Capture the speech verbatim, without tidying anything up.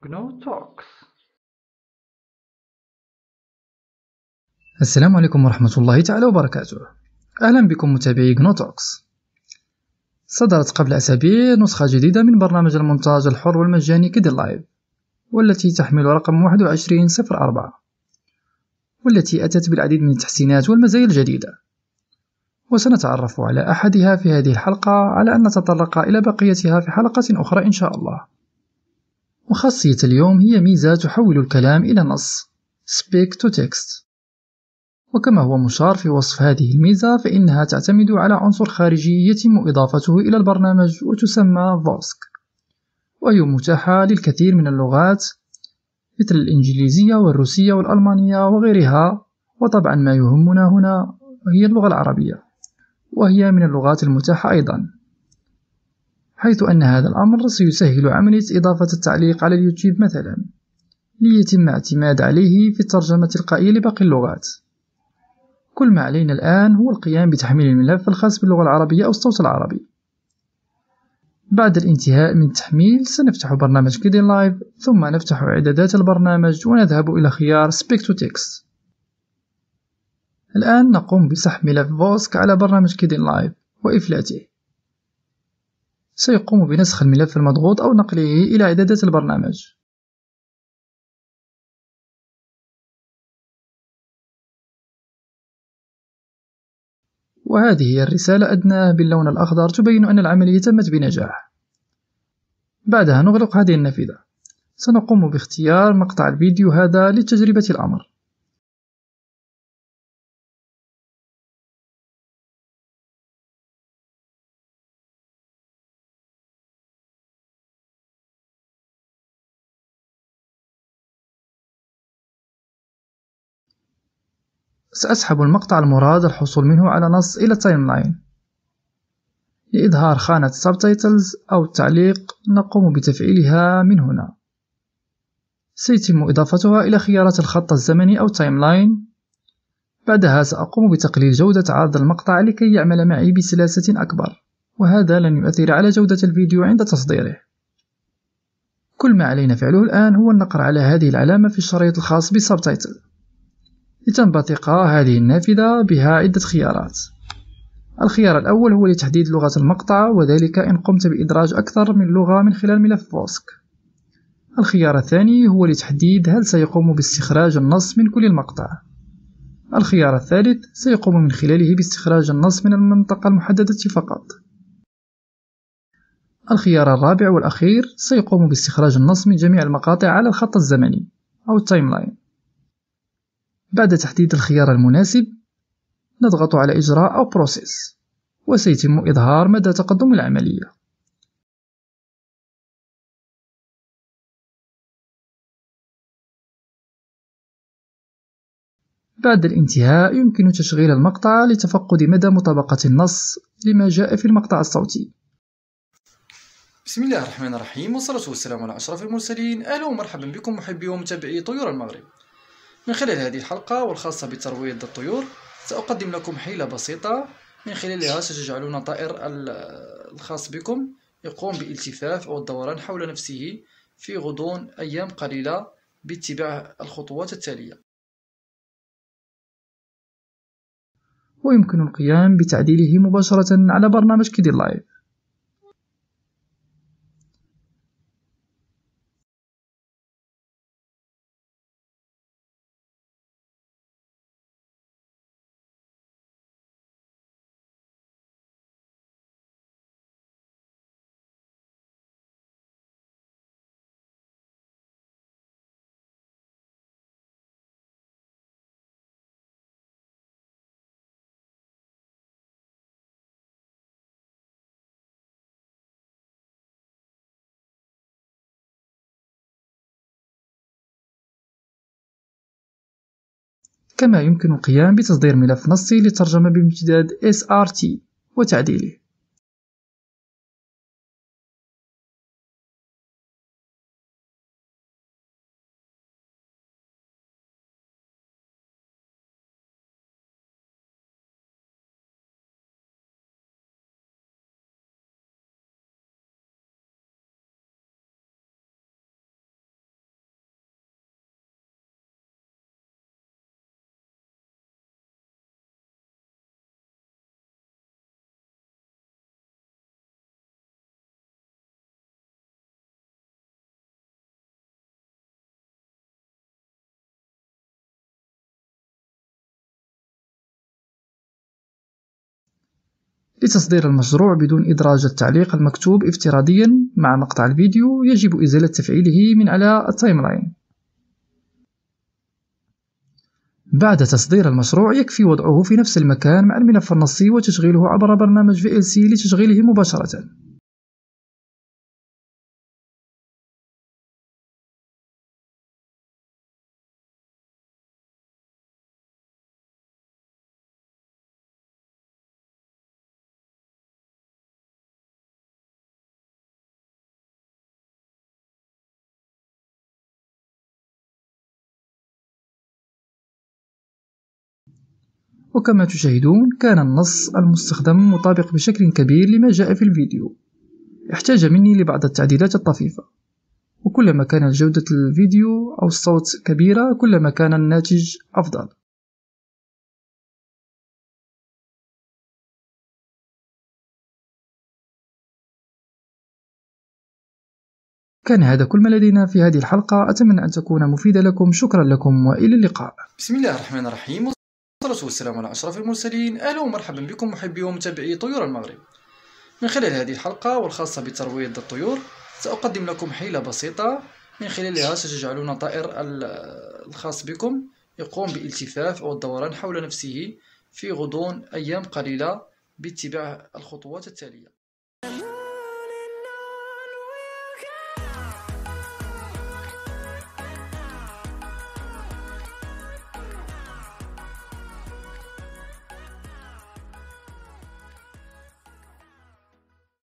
جنو توكس. السلام عليكم ورحمة الله تعالى وبركاته. أهلا بكم متابعي جنو توكس. صدرت قبل أسابيع نسخة جديدة من برنامج المونتاج الحر والمجاني كيدن لايف، والتي تحمل رقم واحد وعشرين صفر أربعة، والتي أتت بالعديد من التحسينات والمزايا الجديدة، وسنتعرف على أحدها في هذه الحلقة على أن نتطرق إلى بقيتها في حلقة أخرى إن شاء الله. وخاصية اليوم هي ميزة تحول الكلام إلى نص Speak to Text، وكما هو مشار في وصف هذه الميزة فإنها تعتمد على عنصر خارجي يتم إضافته إلى البرنامج وتسمى فوسك، وهي متاحة للكثير من اللغات مثل الإنجليزية والروسية والألمانية وغيرها. وطبعا ما يهمنا هنا هي اللغة العربية، وهي من اللغات المتاحة أيضا، حيث أن هذا الأمر سيسهل عملية إضافة التعليق على اليوتيوب مثلا، ليتم اعتماد عليه في الترجمة التلقائية لباقي اللغات. كل ما علينا الآن هو القيام بتحميل الملف الخاص باللغة العربية أو الصوت العربي. بعد الانتهاء من التحميل سنفتح برنامج كيدن لايف، ثم نفتح إعدادات البرنامج ونذهب إلى خيار Speak to Text. الآن نقوم بسحب ملف فوسك على برنامج كيدن لايف وإفلاته. سيقوم بنسخ الملف المضغوط أو نقله إلى إعدادات البرنامج. وهذه هي الرسالة أدناه باللون الأخضر تبين أن العملية تمت بنجاح. بعدها نغلق هذه النافذة. سنقوم باختيار مقطع الفيديو هذا لتجربة الأمر. سأسحب المقطع المراد الحصول منه على نص إلى التايم لاين. لإظهار خانة Subtitles أو التعليق نقوم بتفعيلها من هنا. سيتم إضافتها إلى خيارات الخط الزمني أو تايم لاين. بعدها سأقوم بتقليل جودة عرض المقطع لكي يعمل معي بسلاسة أكبر، وهذا لن يؤثر على جودة الفيديو عند تصديره. كل ما علينا فعله الآن هو النقر على هذه العلامة في الشريط الخاص بالسبتايتل. لتنبثق هذه النافذة بها عدة خيارات. الخيار الأول هو لتحديد لغة المقطع، وذلك إن قمت بإدراج أكثر من لغة من خلال ملف فوسك. الخيار الثاني هو لتحديد هل سيقوم باستخراج النص من كل المقطع. الخيار الثالث سيقوم من خلاله باستخراج النص من المنطقة المحددة فقط. الخيار الرابع والأخير سيقوم باستخراج النص من جميع المقاطع على الخط الزمني أو التايم لاين. بعد تحديد الخيار المناسب نضغط على إجراء أو بروسيس، وسيتم إظهار مدى تقدم العملية. بعد الانتهاء يمكن تشغيل المقطع لتفقد مدى مطابقة النص لما جاء في المقطع الصوتي. بسم الله الرحمن الرحيم، والصلاة والسلام على أشرف المرسلين. أهلا ومرحبا بكم محبي ومتابعي طيور المغرب. من خلال هذه الحلقة والخاصة بترويض الطيور سأقدم لكم حيلة بسيطة من خلالها ستجعلون طائر الخاص بكم يقوم بالالتفاف أو الدوران حول نفسه في غضون أيام قليلة باتباع الخطوات التالية. ويمكن القيام بتعديله مباشرة على برنامج كيدن لايف. كما يمكن القيام بتصدير ملف نصي للترجمة بامتداد إس آر تي وتعديله. لتصدير المشروع بدون إدراج التعليق المكتوب افتراضيا مع مقطع الفيديو، يجب إزالة تفعيله من على التايم لاين. بعد تصدير المشروع يكفي وضعه في نفس المكان مع الملف النصي وتشغيله عبر برنامج في إل سي لتشغيله مباشرة. وكما تشاهدون كان النص المستخدم مطابق بشكل كبير لما جاء في الفيديو. احتاج مني لبعض التعديلات الطفيفة، وكلما كانت جودة الفيديو أو الصوت كبيرة كلما كان الناتج أفضل. كان هذا كل ما لدينا في هذه الحلقة، أتمنى أن تكون مفيدة لكم. شكرا لكم وإلى اللقاء. بسم الله الرحمن الرحيم، والصلاة والسلام على أشرف المرسلين. أهلا ومرحبا بكم محبي ومتابعي طيور المغرب. من خلال هذه الحلقة والخاصة بترويض الطيور سأقدم لكم حيلة بسيطة من خلالها ستجعلون طائر الخاص بكم يقوم بالالتفاف أو الدوران حول نفسه في غضون أيام قليلة باتباع الخطوات التالية.